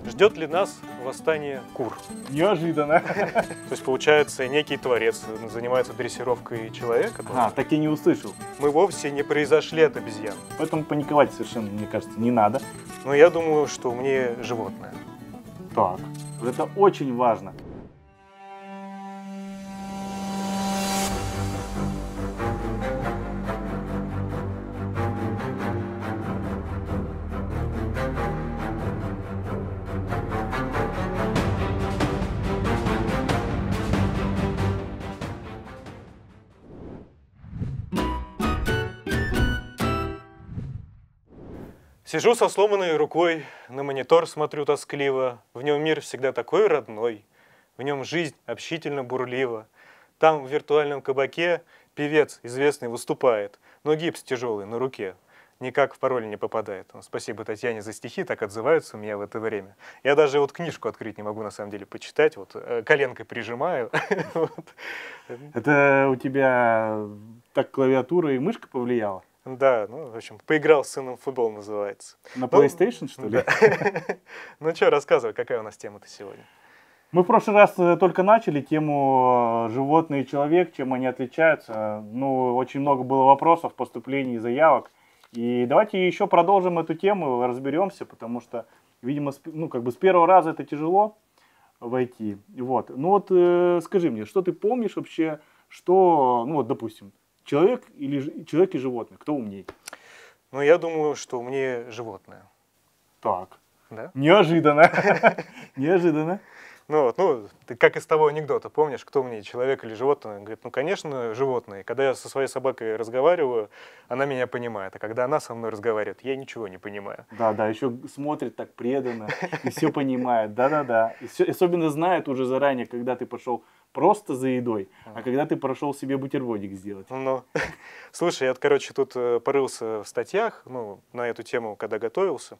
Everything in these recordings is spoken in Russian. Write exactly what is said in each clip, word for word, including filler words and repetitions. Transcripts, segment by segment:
Ждет ли нас восстание кур? Неожиданно. То есть, получается, некий творец занимается дрессировкой человека? А, так и не услышал. Мы вовсе не произошли от обезьян. Поэтому паниковать совершенно, мне кажется, не надо. Но я думаю, что мне животное. Так, это очень важно. Сижу со сломанной рукой, на монитор смотрю тоскливо. В нем мир всегда такой родной, в нем жизнь общительно бурлива. Там в виртуальном кабаке певец известный выступает, но гипс тяжелый на руке, никак в пароль не попадает. Спасибо Татьяне за стихи, так отзываются у меня в это время. Я даже вот книжку открыть не могу на самом деле почитать, вот коленкой прижимаю. Это у тебя так клавиатура и мышка повлияла? Да, ну, в общем, поиграл с сыном в футбол, называется. На PlayStation, ну, что ли? Да. Ну что, рассказывай, какая у нас тема-то сегодня? Мы в прошлый раз только начали тему животные и человек, чем они отличаются. Ну, очень много было вопросов, поступлений, заявок. И давайте еще продолжим эту тему, разберемся, потому что, видимо, ну, как бы с первого раза это тяжело войти. Вот. Ну вот э, скажи мне, что ты помнишь вообще, что, ну вот, допустим, человек или человек и животное, кто умнее? Ну, я думаю, что умнее животное. Так. Да? Неожиданно. Неожиданно. Ну, вот, ну, ты как из того анекдота, помнишь, кто умнее, человек или животное? Он говорит, ну, конечно, животное. Когда я со своей собакой разговариваю, она меня понимает. А когда она со мной разговаривает, я ничего не понимаю. Да, да, еще смотрит так преданно и все понимает. Да-да-да. Особенно знает уже заранее, когда ты пошел просто за едой, а когда ты прошел себе бутербродик сделать. Ну, слушай, я, короче, тут порылся в статьях, ну, на эту тему, когда готовился.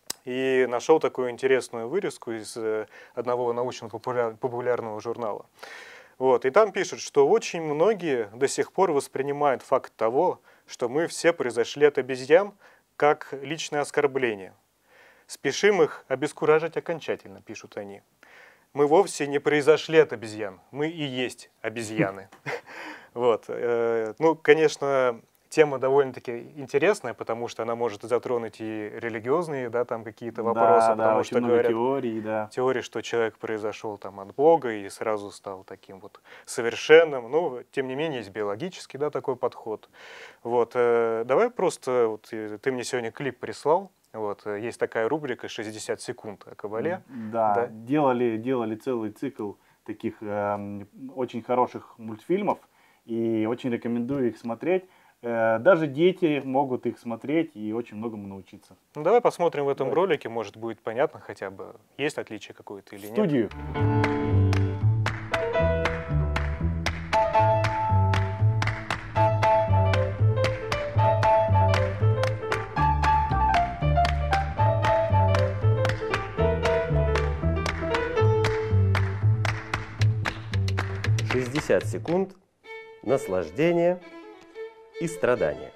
И нашел такую интересную вырезку из одного научно-популярного журнала. Вот. И там пишут, что очень многие до сих пор воспринимают факт того, что мы все произошли от обезьян, как личное оскорбление. Спешим их обескуражить окончательно, пишут они. Мы вовсе не произошли от обезьян, мы и есть обезьяны. Вот. Ну, конечно, тема довольно-таки интересная, потому что она может затронуть и религиозные, да, там какие-то вопросы, да, потому да, что говорят теории, да. теории, что человек произошел там от Бога и сразу стал таким вот совершенным. Но тем не менее есть биологический, да, такой подход. Вот. Давай просто, вот, ты мне сегодня клип прислал. Вот, есть такая рубрика шестьдесят секунд о Кабале. Да, да. Делали, делали целый цикл таких э, очень хороших мультфильмов, и очень рекомендую их смотреть. Э, даже дети могут их смотреть и очень многому научиться. Ну, давай посмотрим в этом Давай. ролике, может будет понятно хотя бы, есть отличие какое-то или нет. Студию. шестьдесят секунд наслаждения и страдания.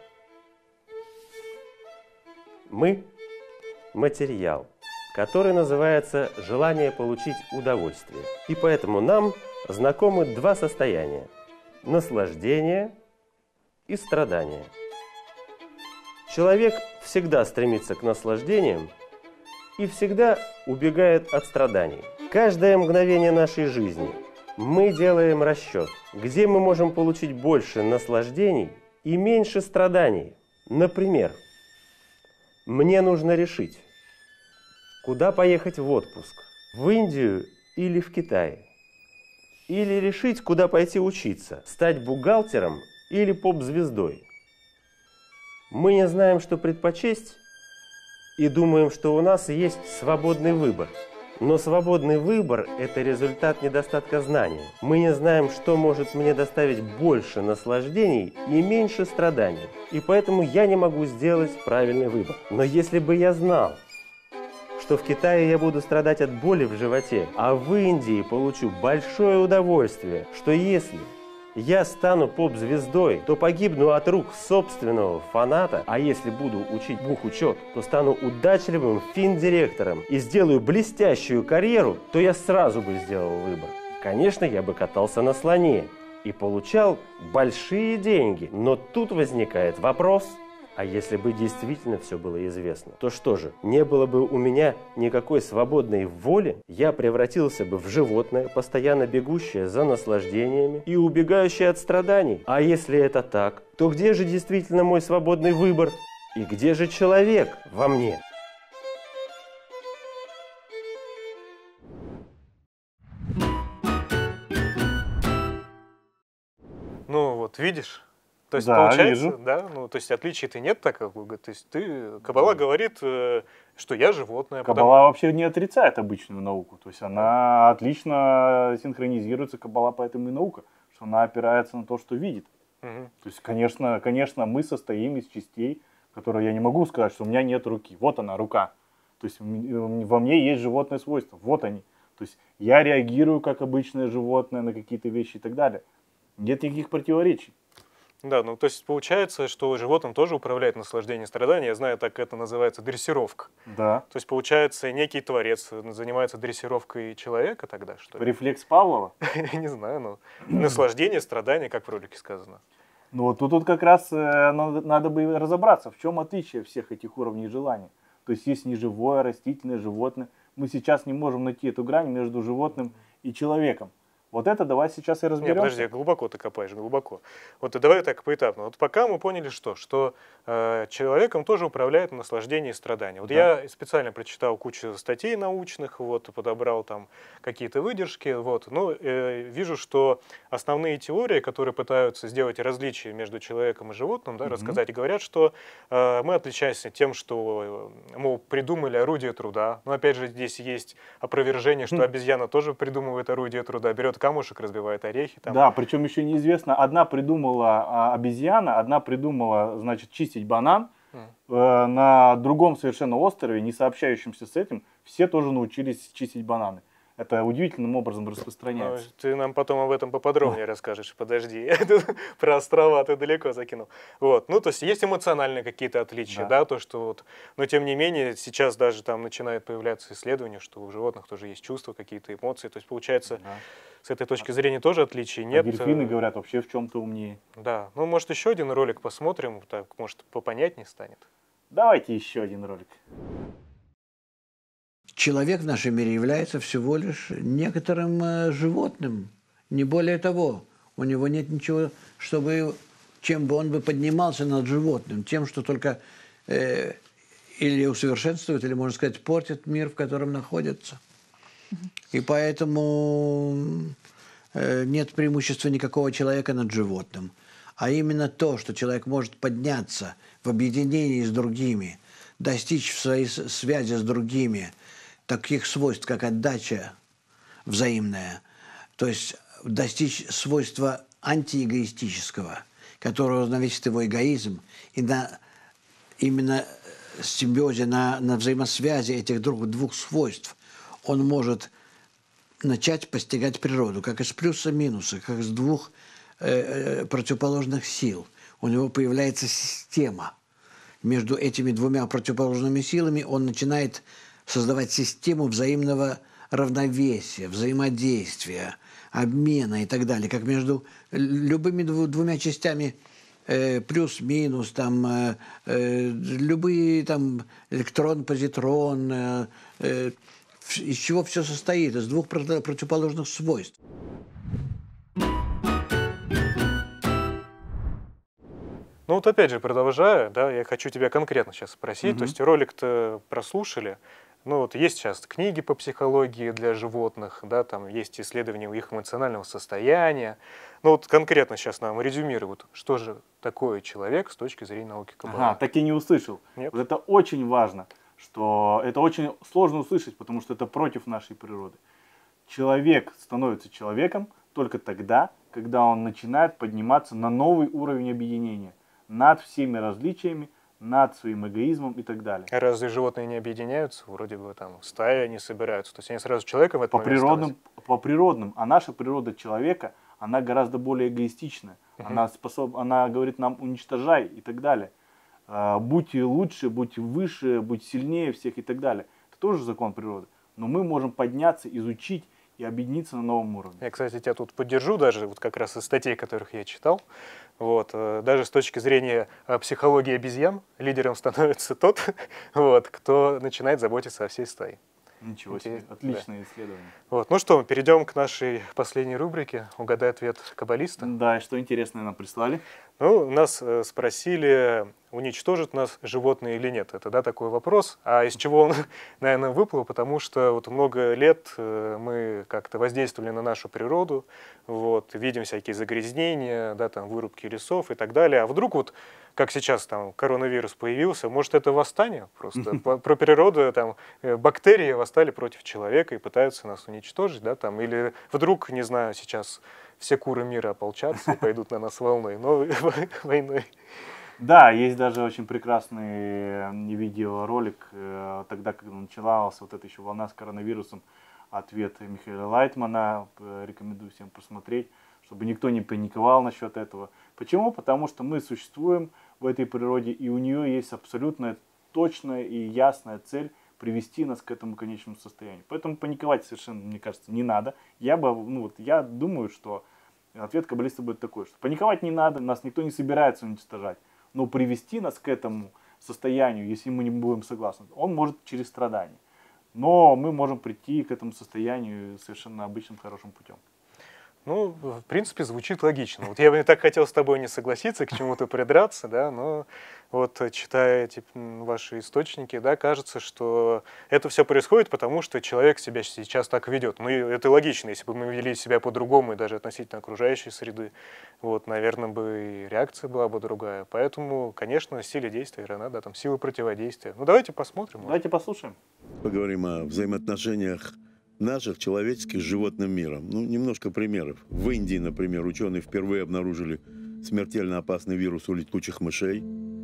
Мы – материал, который называется желание получить удовольствие. И поэтому нам знакомы два состояния – наслаждение и страдание. Человек всегда стремится к наслаждениям и всегда убегает от страданий. Каждое мгновение нашей жизни – мы делаем расчет, где мы можем получить больше наслаждений и меньше страданий. Например, мне нужно решить, куда поехать в отпуск, в Индию или в Китай. Или решить, куда пойти учиться, стать бухгалтером или поп-звездой. Мы не знаем, что предпочесть, и думаем, что у нас есть свободный выбор. Но свободный выбор – это результат недостатка знания. Мы не знаем, что может мне доставить больше наслаждений и меньше страданий. И поэтому я не могу сделать правильный выбор. Но если бы я знал, что в Китае я буду страдать от боли в животе, а в Индии получу большое удовольствие, что если я стану поп-звездой, то погибну от рук собственного фаната, а если буду учить бухучет, то стану удачливым финдиректором и сделаю блестящую карьеру, то я сразу бы сделал выбор. Конечно, я бы катался на слоне и получал большие деньги, но тут возникает вопрос. А если бы действительно все было известно, то что же, не было бы у меня никакой свободной воли? Я превратился бы в животное, постоянно бегущее за наслаждениями и убегающее от страданий. А если это так, то где же действительно мой свободный выбор? И где же человек во мне? Ну вот, видишь? То есть, Да, получается, вижу. да, ну, то есть отличий-то нет так, как бы, то есть ты, Каббала говорит, э, что я животное. Каббала вообще не отрицает обычную науку, то есть она отлично синхронизируется, Каббала поэтому и наука, что она опирается на то, что видит. Мгм. То есть, конечно, конечно, мы состоим из частей, которые я не могу сказать, что у меня нет руки. Вот она, рука. То есть м- во мне есть животные свойства. Вот они. То есть я реагирую как обычное животное на какие-то вещи и так далее. Нет никаких противоречий. Да, ну то есть получается, что животным тоже управляет наслаждение и страдания. Я знаю, так это называется дрессировка. Да. То есть получается, некий творец занимается дрессировкой человека тогда, что ли? Рефлекс Павлова. Не знаю, но наслаждение, страдание, как в ролике сказано. Ну вот тут, тут как раз э, надо, надо бы разобраться, в чем отличие всех этих уровней желания. То есть есть неживое, растительное, животное. Мы сейчас не можем найти эту грань между животным и человеком. Вот это давай сейчас и Не, разберемся. подожди, глубоко ты копаешь, глубоко. Вот и давай так поэтапно. Вот пока мы поняли, что, что э, человеком тоже управляет наслаждение и страдание. Вот Да. я специально прочитал кучу статей научных, вот, подобрал там какие-то выдержки, вот. Ну, э, вижу, что основные теории, которые пытаются сделать различие между человеком и животным, да, Мгм. рассказать, говорят, что э, мы отличаемся тем, что э, мы придумали орудие труда. Но опять же, здесь есть опровержение, что Хм. обезьяна тоже придумывает орудие труда, берет камушек, разбивает орехи. Там. Да, причем еще неизвестно, одна придумала а, обезьяна, одна придумала, значит, чистить банан. М. Э, на другом совершенно острове, не сообщающемся с этим, все тоже научились чистить бананы. Это удивительным образом Ну, распространяется. ты нам потом об этом поподробнее расскажешь. Подожди, про острова ты далеко закинул. Вот, ну то есть есть эмоциональные какие-то отличия, Да. да, то что вот, но тем не менее сейчас даже там начинают появляться исследования, что у животных тоже есть чувства, какие-то эмоции. То есть получается Да. с этой точки зрения тоже отличий А нет. дельфины, э, говорят, вообще в чем-то умнее. Да, ну может еще один ролик посмотрим, так может попонятнее станет. Давайте еще один ролик. Человек в нашем мире является всего лишь некоторым э, животным, не более того. У него нет ничего, чтобы, чем бы он бы поднимался над животным, тем, что только э, или усовершенствует, или, можно сказать, портит мир, в котором находится. И поэтому э, нет преимущества никакого человека над животным. А именно то, что человек может подняться в объединении с другими, достичь в своей с- связи с другими таких свойств, как отдача взаимная, то есть достичь свойства антиэгоистического, которое равновесит его эгоизм, и на именно симбиозе, на, на взаимосвязи этих друг, двух свойств он может начать постигать природу, как из плюса минуса, как из двух э, э, противоположных сил. У него появляется система. Между этими двумя противоположными силами он начинает создавать систему взаимного равновесия, взаимодействия, обмена и так далее, как между любыми дву- двумя частями э, плюс-минус, там, э, э, любые там электрон, позитрон, э, э, в- из чего все состоит, из двух прото- противоположных свойств. Ну вот опять же, продолжая, да, я хочу тебя конкретно сейчас спросить. Мгм. То есть ролик-то прослушали. Ну вот есть сейчас книги по психологии для животных, да, там есть исследования их эмоционального состояния. Ну вот конкретно сейчас нам резюмируй, вот что же такое человек с точки зрения науки Каббала. Ага, так и не услышал. Нет? Вот это очень важно, что это очень сложно услышать, потому что это против нашей природы. Человек становится человеком только тогда, когда он начинает подниматься на новый уровень объединения, над всеми различиями, над своим эгоизмом и так далее. А разве животные не объединяются? Вроде бы там в стае они собираются. То есть они сразу с человеком в этот По момент природным, по природным, а наша природа человека, она гораздо более эгоистична. Uh-huh. Она, способ, она говорит нам уничтожай и так далее. А, будь лучше, будь выше, будь сильнее всех и так далее. Это тоже закон природы. Но мы можем подняться, изучить и объединиться на новом уровне. Я, кстати, тебя тут поддержу, даже вот как раз из статей, которых я читал. Вот, даже с точки зрения психологии обезьян, лидером становится тот, вот, кто начинает заботиться о всей стае. Ничего себе, отличное да. исследование. Вот, ну что, перейдем к нашей последней рубрике «Угадай ответ каббалиста». Да, и что интересное нам прислали? Ну, нас э, спросили, уничтожит нас животные или нет. Это, да, такой вопрос. А из чего он, наверное, выплыл? Потому что вот много лет э, мы как-то воздействовали на нашу природу, вот, видим всякие загрязнения, да, там, вырубки лесов и так далее. А вдруг вот, как сейчас там коронавирус появился, может, это восстание просто? Про природу, там, бактерии восстали против человека и пытаются нас уничтожить, да, там, или вдруг, не знаю, сейчас все куры мира ополчатся и пойдут на нас волной, новой войной. Да, есть даже очень прекрасный видеоролик, тогда, когда началась вот эта еще волна с коронавирусом, ответ Михаила Лайтмана, рекомендую всем посмотреть, чтобы никто не паниковал насчет этого. Почему? Потому что мы существуем в этой природе, и у нее есть абсолютно точная и ясная цель привести нас к этому конечному состоянию. Поэтому паниковать совершенно, мне кажется, не надо. Я бы, ну вот, я думаю, что ответ каббалиста будет такой, что паниковать не надо, нас никто не собирается уничтожать, но привести нас к этому состоянию, если мы не будем согласны, он может через страдания. Но мы можем прийти к этому состоянию совершенно обычным хорошим путем. Ну, в принципе, звучит логично. Вот я бы так хотел с тобой не согласиться, к чему-то придраться, да, но вот читая типа, ваши источники, да, кажется, что это все происходит, потому что человек себя сейчас так ведет. Ну, и это логично, если бы мы вели себя по-другому, и даже относительно окружающей среды, вот, наверное, бы и реакция была бы другая. Поэтому, конечно, силе действия равна, да, там, сила противодействия. Ну, давайте посмотрим. Давайте послушаем. Поговорим о взаимоотношениях наших человеческих с животным миром. Ну, немножко примеров. В Индии, например, ученые впервые обнаружили смертельно опасный вирус у летучих мышей.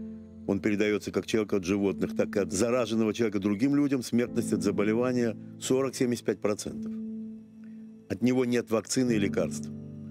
Он передается как человек от животных, так и от зараженного человека другим людям. Смертность от заболевания сорок-семьдесят пять процентов. От него нет вакцины и лекарств.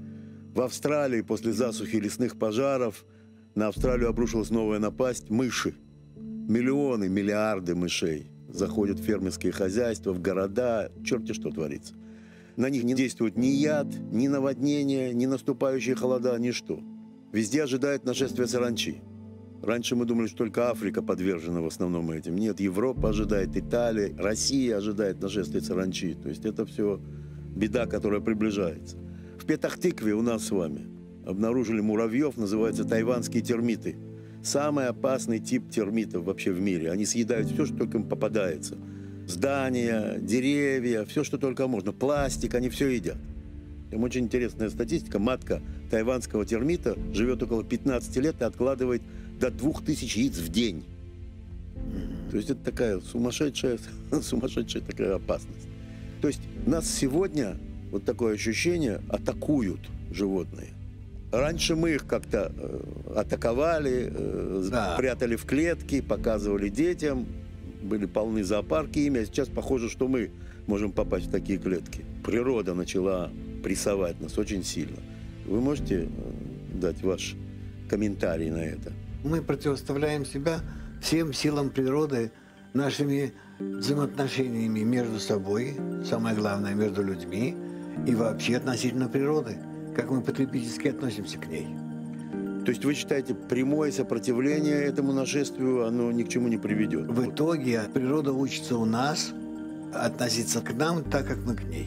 В Австралии после засухи и лесных пожаров на Австралию обрушилась новая напасть – мыши. Миллионы, миллиарды мышей заходят в фермерские хозяйства, в города, черти что творится. На них не действует ни яд, ни наводнение, ни наступающие холода, ничто. Везде ожидает нашествие саранчи. Раньше мы думали, что только Африка подвержена в основном этим. Нет, Европа ожидает, Италия, Россия ожидает нашествия саранчи. То есть это все беда, которая приближается. В Петахтикве у нас с вами обнаружили муравьев, называются тайванские термиты. Самый опасный тип термитов вообще в мире. Они съедают все, что только им попадается. Здания, деревья, все, что только можно. Пластик, они все едят. Там очень интересная статистика. Матка тайванского термита живет около пятнадцати лет и откладывает до двух тысяч яиц в день. То есть это такая сумасшедшая, сумасшедшая такая опасность. То есть нас сегодня, вот такое ощущение, атакуют животные. Раньше мы их как-то э, атаковали, э, да. прятали в клетки, показывали детям, были полны зоопарки ими, а сейчас похоже, что мы можем попасть в такие клетки. Природа начала прессовать нас очень сильно. Вы можете э, дать ваш комментарий на это? Мы противоставляем себя всем силам природы нашими взаимоотношениями между собой, самое главное, между людьми и вообще относительно природы. Как мы потребительски относимся к ней. То есть вы считаете, прямое сопротивление этому нашествию, оно ни к чему не приведет? В итоге природа учится у нас относиться к нам так, как мы к ней.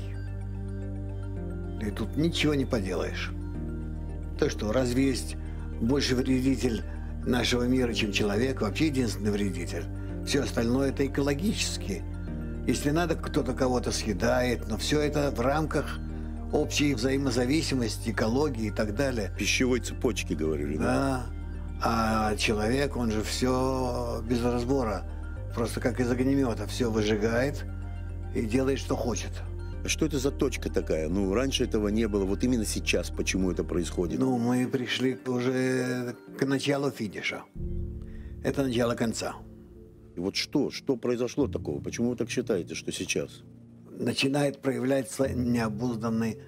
И тут ничего не поделаешь. То, что разве есть больше вредитель нашего мира, чем человек, вообще единственный вредитель. Все остальное это экологически. Если надо, кто-то кого-то съедает, но все это в рамках общей взаимозависимости, экологии и так далее. Пищевой цепочки, говорили, да? Да. А человек, он же все без разбора, просто как из огнемета, все выжигает и делает, что хочет. А что это за точка такая? Ну, раньше этого не было. Вот именно сейчас почему это происходит? Ну, мы пришли уже к началу финиша. Это начало конца. И вот что? Что произошло такого? Почему вы так считаете, что сейчас? Начинает проявляться необузданный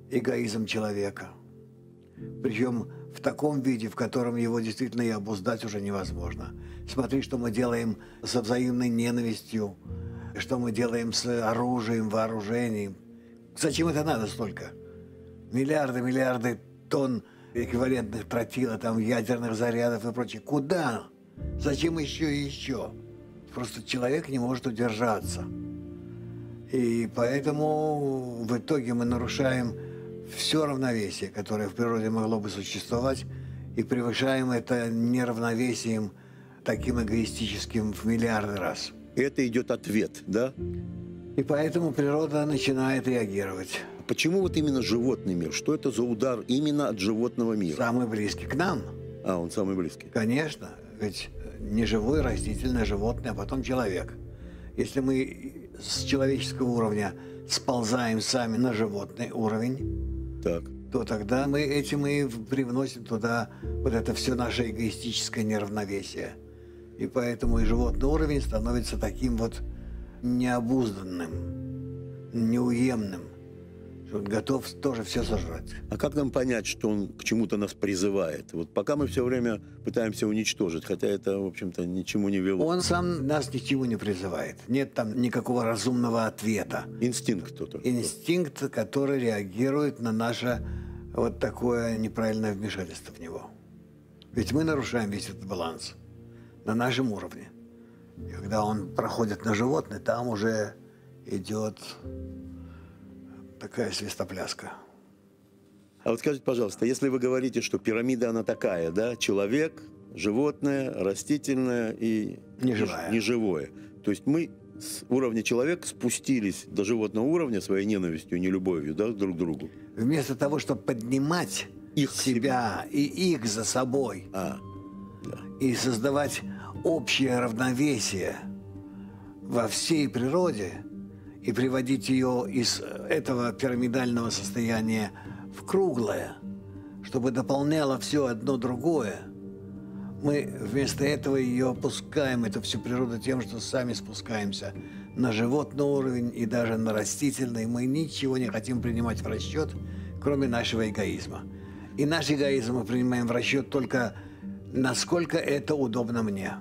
эгоизм человека. Причем в таком виде, в котором его действительно и обуздать уже невозможно. Смотри, что мы делаем со взаимной ненавистью, что мы делаем с оружием, вооружением. Зачем это надо столько? Миллиарды, миллиарды тонн эквивалентных тротила, там, ядерных зарядов и прочее. Куда? Зачем еще и еще? Просто человек не может удержаться. И поэтому в итоге мы нарушаем все равновесие, которое в природе могло бы существовать, и превышаем это неравновесием таким эгоистическим в миллиарды раз. Это идет ответ, да? И поэтому природа начинает реагировать. Почему вот именно животный мир? Что это за удар именно от животного мира? Самый близкий к нам. А, он самый близкий. Конечно, ведь не живое, растительное животное, а потом человек. Если мы с человеческого уровня сползаем сами на животный уровень, так. то тогда мы этим и привносим туда вот это все наше эгоистическое неравновесие. И поэтому и животный уровень становится таким вот необузданным, неуемным, что он готов тоже все сожрать. А как нам понять, что он к чему-то нас призывает? Вот пока мы все время пытаемся уничтожить, хотя это, в общем-то, ничему не вело. Он сам нас ни к чему не призывает. Нет там никакого разумного ответа. Инстинкт кто-то. Инстинкт, который реагирует на наше вот такое неправильное вмешательство в него. Ведь мы нарушаем весь этот баланс на нашем уровне. И когда он проходит на животное, там уже идет такая свистопляска. А вот скажите, пожалуйста, если вы говорите, что пирамида она такая, да, человек, животное, растительное и Неживое. неживое. То есть мы с уровня человека спустились до животного уровня своей ненавистью, нелюбовью, да, друг к другу. Вместо того, чтобы поднимать Их себя и их за собой, А, да. и создавать общее равновесие во всей природе и приводить ее из этого пирамидального состояния в круглое, чтобы дополняло все одно другое, мы вместо этого ее опускаем, эту всю природу, тем, что сами спускаемся на животный уровень и даже на растительный. Мы ничего не хотим принимать в расчет, кроме нашего эгоизма. И наш эгоизм мы принимаем в расчет только насколько это удобно мне.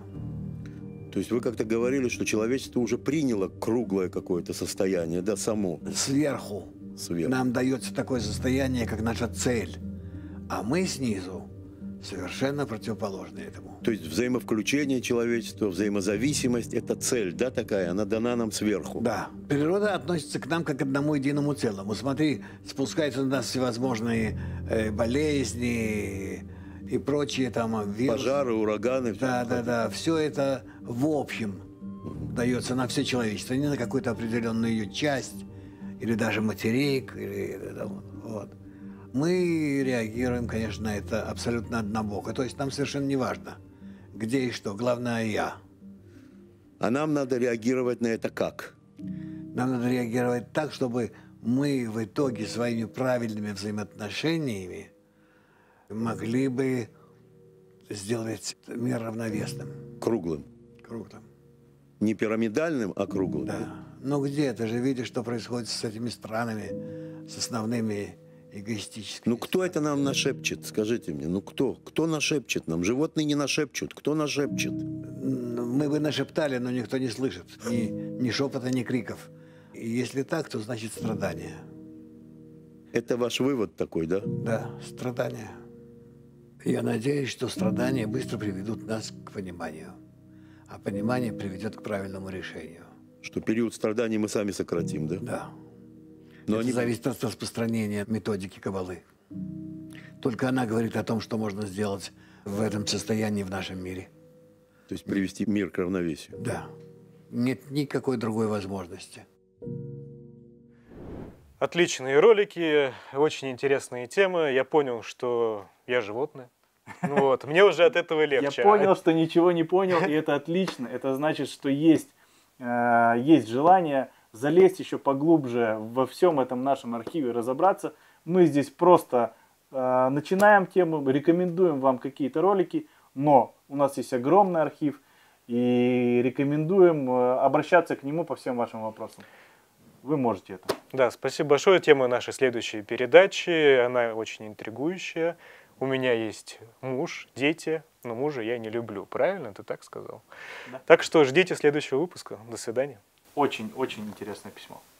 То есть вы как-то говорили, что человечество уже приняло круглое какое-то состояние, да, само. Сверху, Сверху. нам дается такое состояние, как наша цель. А мы снизу совершенно противоположны этому. То есть взаимовключение человечества, взаимозависимость – это цель, да, такая? Она дана нам сверху. Да. Природа относится к нам как к одному единому целому. Смотри, спускаются на нас всевозможные э, болезни и прочие там вирусы. Пожары, ураганы. Да, да, да. Все это в общем дается на все человечество, не на какую-то определенную ее часть, или даже материк, или вот. Мы реагируем, конечно, на это абсолютно однобоко. То есть нам совершенно не важно, где и что. Главное, я. А нам надо реагировать на это как? Нам надо реагировать так, чтобы мы в итоге своими правильными взаимоотношениями могли бы сделать мир равновесным. Круглым. Круглым. Не пирамидальным, а круглым. Да. Ну где? Ты же видишь, что происходит с этими странами, с основными эгоистическими. Ну кто это нам нашепчет? Скажите мне, ну кто? Кто нашепчет нам? Животные не нашепчут. Кто нашепчет? Мы бы нашептали, но никто не слышит. Ни, ни шепота, ни криков. И если так, то значит страдание. Это ваш вывод такой, да? Да, страдания. Я надеюсь, что страдания быстро приведут нас к пониманию. А понимание приведет к правильному решению. Что период страданий мы сами сократим, да? Да. Но Это они... зависит от распространения методики Каббалы. Только она говорит о том, что можно сделать в этом состоянии в нашем мире. То есть привести мир к равновесию. Да. Нет никакой другой возможности. Отличные ролики, очень интересные темы. Я понял, что я животное. Ну вот, мне уже от этого легче. Я понял, что ничего не понял, и это отлично. Это значит, что есть, э, есть желание залезть еще поглубже во всем этом нашем архиве, разобраться. Мы здесь просто э, начинаем тему, рекомендуем вам какие-то ролики, но у нас есть огромный архив, и рекомендуем э, обращаться к нему по всем вашим вопросам. вы можете это. Да, спасибо большое. Тема нашей следующей передачи, она очень интригующая. У меня есть муж, дети, но мужа я не люблю. Правильно? Ты так сказал? Да. Так что ждите следующего выпуска. До свидания. Очень-очень интересное письмо.